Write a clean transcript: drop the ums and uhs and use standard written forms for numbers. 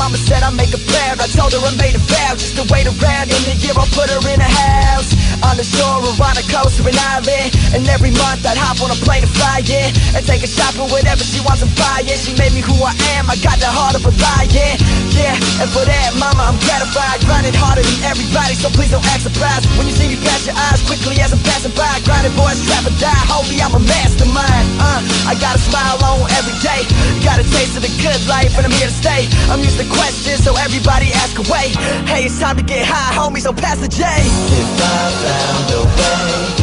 mama said I'd make a prayer. I told her I made a vow just to wait around. In a year I'll put her in a house on the shore or on the coast or an island. And every month I'd hop on a plane to fly, yeah, and take her shopping, whatever she wants to buy, yeah. She made me who I am, I got the heart of a lion, yeah. And for that, mama, I'm gratified. Grinding harder than everybody, so please don't act surprised when you see me pass your eyes quickly as I'm passing by. Grinding boys, trap or die, homie, I'm a mastermind. I got a smile on every day, got a taste of the good life, and I'm here to stay. I'm used to questions, so everybody ask away. Hey, it's time to get high, homie, so pass the J. If I found a way